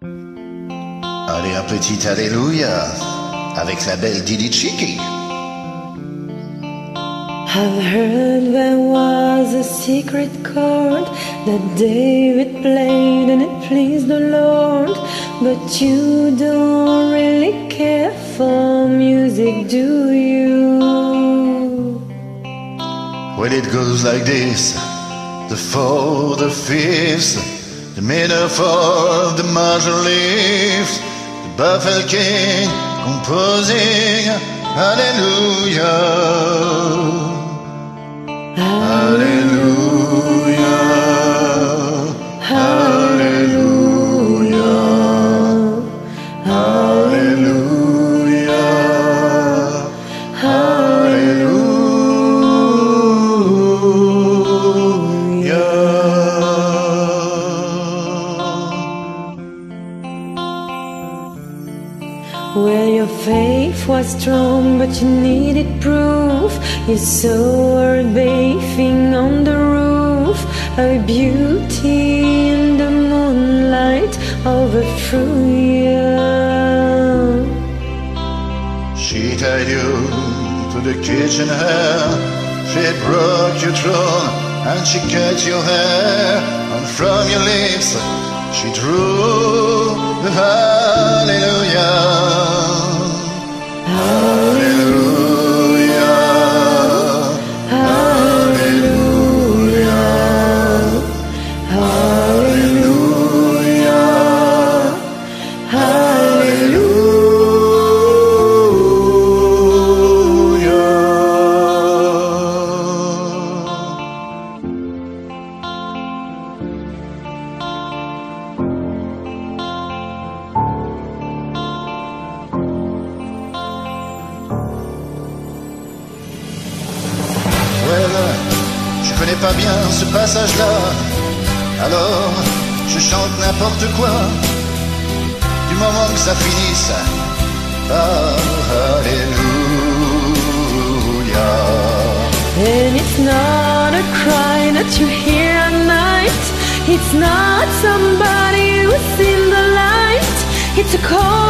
Allez, un petit alléluia avec la belle Deedee Cheekee. I've heard there was a secret chord that David played and it pleased the Lord. But you don't really care for music, do you? Well, it goes like this: the fourth, the fifth, the minor fourth, the major lift, the Buffalo King composing Hallelujah. Hallelujah, hallelujah, hallelujah, hallelujah. Well, your faith was strong, but you needed proof. You saw her bathing on the roof, her beauty in the moonlight overthrew you. She tied you to the kitchen hair, she broke your throne, and she cut your hair, and from your lips she drew the hallelujah. Hallelujah, hallelujah, hallelujah, Je connais pas bien ce passage-là, alors je chante n'importe quoi, du moment que ça finisse par Alléluia. And it's not a cry that you hear at night, it's not somebody who's in the light, it's a call